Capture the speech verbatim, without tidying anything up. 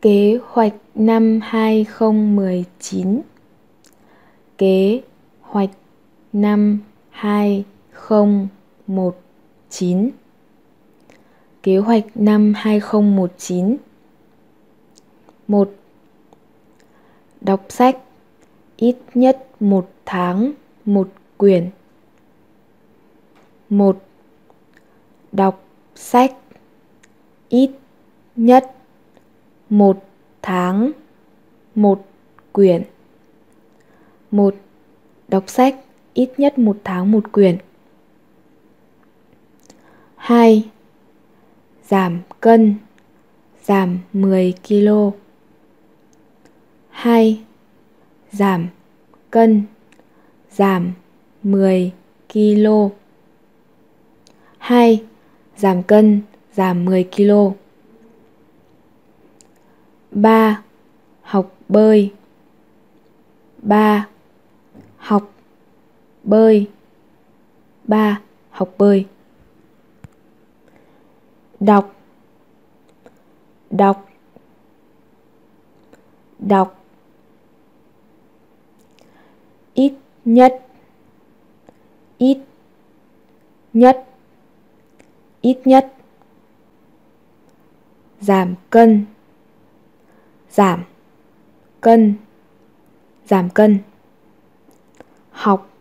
Kế hoạch năm hai không một chín. Kế hoạch năm hai không một chín. Kế hoạch năm hai không một chín. một. Đọc sách ít nhất một tháng một quyển. một. Đọc sách ít nhất một tháng một quyển. một. Đọc sách ít nhất một tháng một quyển. hai. Giảm cân, giảm mười ki lô. hai. Giảm cân, giảm mười ki lô. hai. Giảm cân, giảm mười ki lô. ba. Học bơi. ba. Học bơi. ba. Học bơi. Đọc. Đọc. Đọc. Ít nhất. Ít nhất. Ít nhất. Giảm cân. Giảm cân. Giảm cân. Học.